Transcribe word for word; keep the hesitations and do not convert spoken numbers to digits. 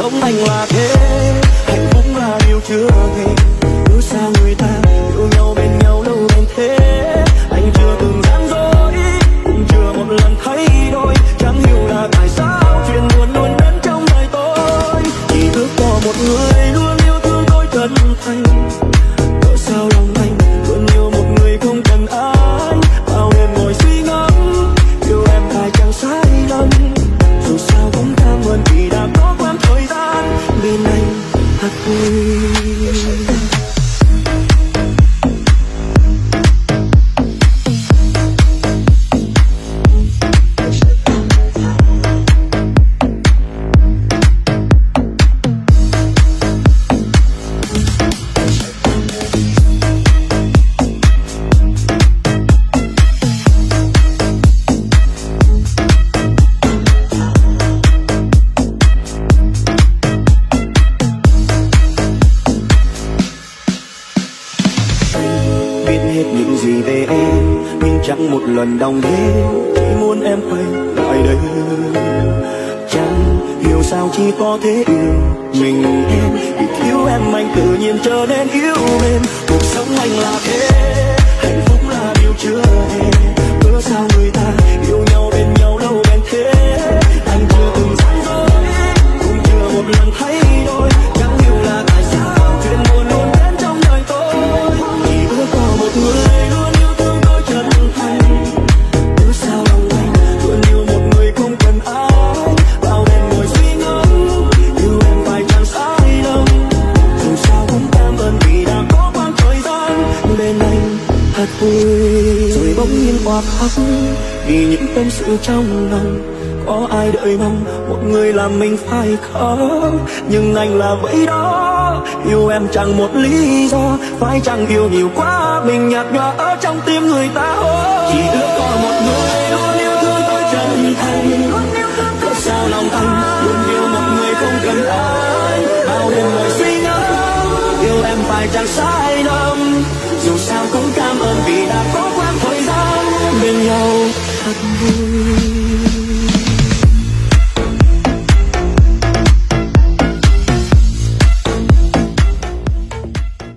sống anh là thế, hạnh phúc là điều chưa hề. Cứ sao người ta yêu nhau bên nhau lâu đến thế, anh chưa từng gian dối, cũng chưa một lần thay đổi. Chẳng hiểu là tại sao chuyện buồn luôn đến trong đời tôi. Chỉ ước có một người luôn yêu thương tôi chân thành. Cớ sao lòng anh luôn yêu một người không cần ai. Bao đêm ngồi suy ngẫm, yêu em phải chẳng sai lầm. Dù sao cũng cảm ơn vì đã có quãng thời gian bên anh thật vui. Chẳng một lần đồng đến, chỉ muốn em quay lại đây. Chẳng hiểu sao chỉ có thế yêu mình em, vì thiếu em anh tự nhiên trở nên yếu mềm. Cuộc sống anh là thế, hạnh phúc là điều chưa hề. Cớ sao người ta yêu nhau bên nhau lâu bền thế. Anh chưa từng gian dối, cũng chưa một lần thay đổi. Chẳng hiểu là tại sao chuyện buồn luôn đến trong đời tôi. Chỉ ước có một người luôn yêu thương tôi chân thành. Cứ sao lòng anh luôn yêu một người không cần ai. Bao đêm ngồi suy ngẫm, yêu em phải chẳng sai lầm. Dù sao cũng cảm ơn vì đã có quãng thời gian bên anh thật vui. Rồi bỗng nhiên qua khóc vì những tâm sự trong lòng. Có ai đợi mong một người làm mình phải khóc. Nhưng anh là vậy đó, yêu em chẳng một lý do. Phải chẳng yêu nhiều quá mình nhạt nhòa ở trong tim người ta. Chỉ ước có một người luôn yêu thương tôi chân thành. Cớ sao lòng anh luôn yêu một người không cần ai. Bao đêm ngồi suy ngẫm, yêu em phải chẳng sai lầm. Dù sao cũng cảm ơn vì đã có quãng thời gian bên nhau thật vui.